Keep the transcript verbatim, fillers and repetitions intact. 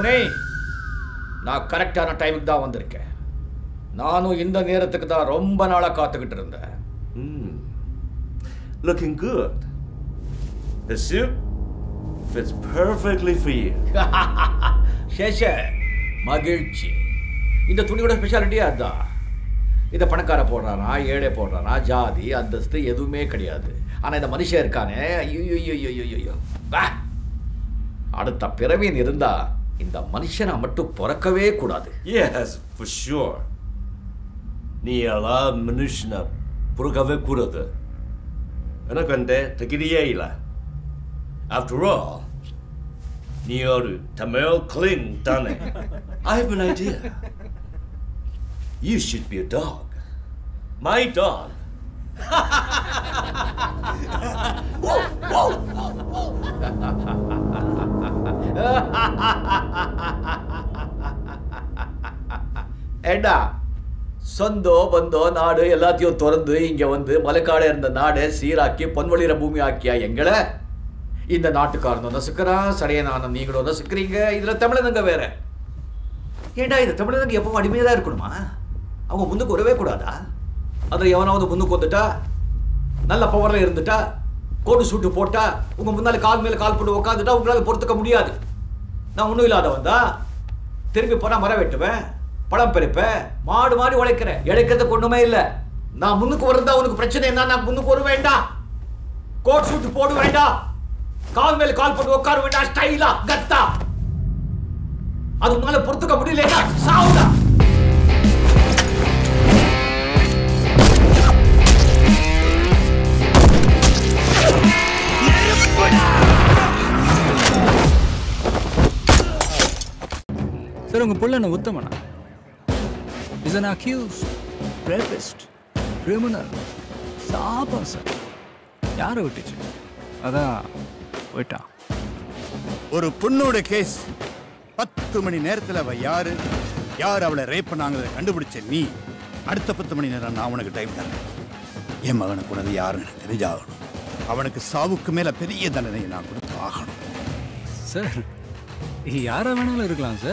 மணி நான் கரெக்டான டைமுக்கு தான் வந்திருக்கேன். நானும் இந்த நேரத்துக்கு தான் ரொம்ப நாளா காத்துக்கிட்டு இருந்தேன். Looking good. The suit fits perfectly for you. சேஷ மகிழ்ச்சி. இந்த துணியோட ஸ்பெஷாலிட்டியே அதுதான். இதை பணக்கார போடுறானா ஏழை போடுறானா ஜாதி அந்தஸ்து எதுவுமே கிடையாது. ஆனால் இந்த மனுஷன் இருக்கானே ஐயோ அடுத்த பிறவின் இருந்தா இந்த மனுஷனை மட்டும் பிறக்கவே கூடாது. Yes, for sure. நீ எல்லாம் மனுஷனை பிறக்கவே கூடாது. எனக்கு வந்து தகுதியே இல்லை. After all, நீ ஒரு தமிழ் கிளிங் தானே. I have an idea. You should be a dog. My dog. Whoa, whoa, whoa. ஏண்டா சொந்தோ பந்தோ நாடு எல்லாத்தையும் திறந்து இங்க வந்து மலைக்காடு இருந்த நாடை சீராக்கி பொன்வழிற பூமி ஆக்கியா எங்களை? இந்த நாட்டுக்காரனும் நசுக்கிறான், சரியனான நீங்களும் நசுக்கிறீங்க. இதுல தமிழனுங்க வேற. ஏண்டா இந்த தமிழனுங்க எப்பவும் அடிமையாக தான் இருக்கணுமா? அவங்க முன்னுக்கு வரவே கூடாதா? அதில் எவனாவது முன்னுக்கு வந்துட்டா நல்ல பவரில் இருந்துட்டா கோடு சூட்டு போட்டா உங்க முன்னால கால் மேலே கால் போட்டு உட்காந்துட்டா உங்களால் பொறுத்துக்க முடியாது. நான் ஒன்றும் இல்லாதவன் தான். திரும்பி போனால் மரம் வெட்டுவேன், பழம் பறிப்பேன், மாடு மாடி உழைக்கிறேன். இழைக்கிறதுக்கு ஒன்றுமே இல்லை. நான் முன்னுக்கு வரதா உனக்கு பிரச்சனை என்ன? நான் முன்னுக்கு வர வேண்டாம், கோட் சூட்டு போட வேண்டாம், கால் மேலே கால் போட்டு உட்கார வேண்டாம், ஸ்டைலா கத்தா. அது உங்களால பொறுத்துக்க முடியலன்னா சாவுடா. சார் உங்க புள்ள என்ன உத்தமனா? Is an accused rapist criminal சாபம் சார். யாரை விட்டுச்சு? அதான் போயிட்டான். ஒரு பொண்ணோட கேஸ் பத்து மணி நேரத்தில் அவ யாரு யார் அவளை ரேப் பண்ணாங்கிறத கண்டுபிடிச்ச நீ அடுத்த பத்து மணி நேரம் நான் உனக்கு டைம் தரேன். என் மகனுக்கு உனது யாருன்னு தெரிஞ்சாகணும். அவனுக்கு சாவுக்கு மேல பெரிய தண்டனையை நான் கொடுத்து ஆகணும். சார் யாரா வேணாலும் இருக்கலாம் சார்.